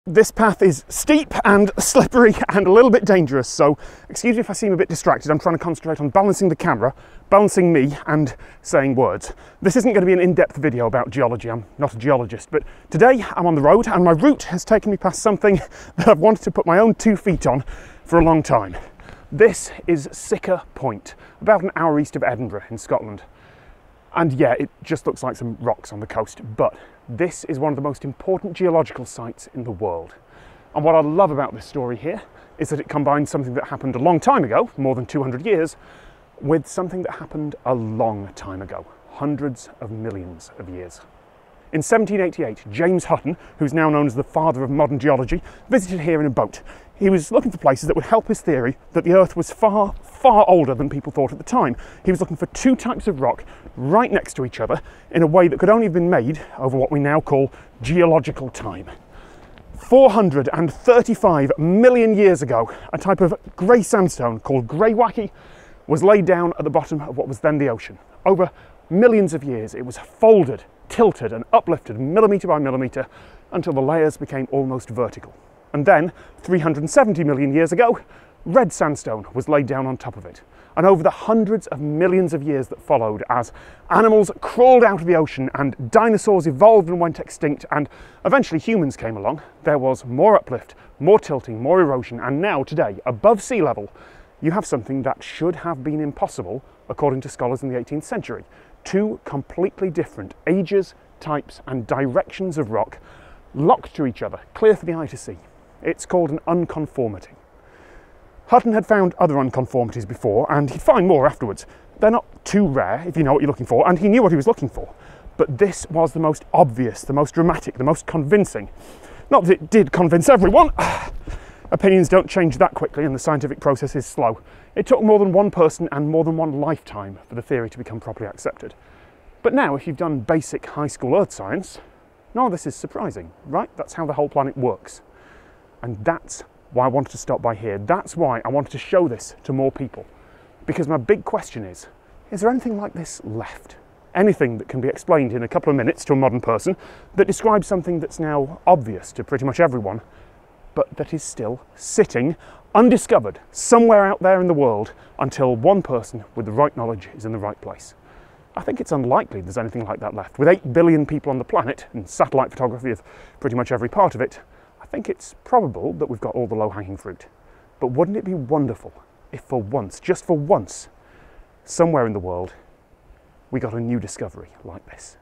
This path is steep and slippery and a little bit dangerous, so excuse me if I seem a bit distracted. I'm trying to concentrate on balancing the camera, balancing me, and saying words. This isn't going to be an in-depth video about geology. I'm not a geologist, but today I'm on the road and my route has taken me past something that I've wanted to put my own 2 feet on for a long time. This is Siccar Point, about an hour east of Edinburgh in Scotland. And yeah, it just looks like some rocks on the coast, but this is one of the most important geological sites in the world. And what I love about this story here is that it combines something that happened a long time ago, more than 200 years, with something that happened a long time ago, hundreds of millions of years. In 1788, James Hutton, who's now known as the father of modern geology, visited here in a boat. He was looking for places that would help his theory that the Earth was far, far older than people thought at the time. He was looking for 2 types of rock right next to each other in a way that could only have been made over what we now call geological time. 435 million years ago, a type of grey sandstone called greywacke was laid down at the bottom of what was then the ocean. Over millions of years, it was folded, tilted and uplifted millimetre by millimetre until the layers became almost vertical. And then, 370 million years ago, red sandstone was laid down on top of it. And over the hundreds of millions of years that followed, as animals crawled out of the ocean and dinosaurs evolved and went extinct and eventually humans came along, there was more uplift, more tilting, more erosion, and now today, above sea level, you have something that should have been impossible, according to scholars in the 18th century. 2 completely different ages, types and directions of rock locked to each other, clear for the eye to see. It's called an unconformity. Hutton had found other unconformities before, and he'd find more afterwards. They're not too rare if you know what you're looking for, and he knew what he was looking for. But this was the most obvious, the most dramatic, the most convincing. Not that it did convince everyone. Opinions don't change that quickly, and the scientific process is slow. It took more than one person and more than one lifetime for the theory to become properly accepted. But now, if you've done basic high school earth science, none of this is surprising, right? That's how the whole planet works. And that's why I wanted to stop by here. That's why I wanted to show this to more people. Because my big question is there anything like this left? Anything that can be explained in a couple of minutes to a modern person that describes something that's now obvious to pretty much everyone, but that is still sitting undiscovered somewhere out there in the world until one person with the right knowledge is in the right place? I think it's unlikely there's anything like that left. With 8 billion people on the planet and satellite photography of pretty much every part of it, I think it's probable that we've got all the low-hanging fruit. But wouldn't it be wonderful if for once, just for once, somewhere in the world, we got a new discovery like this?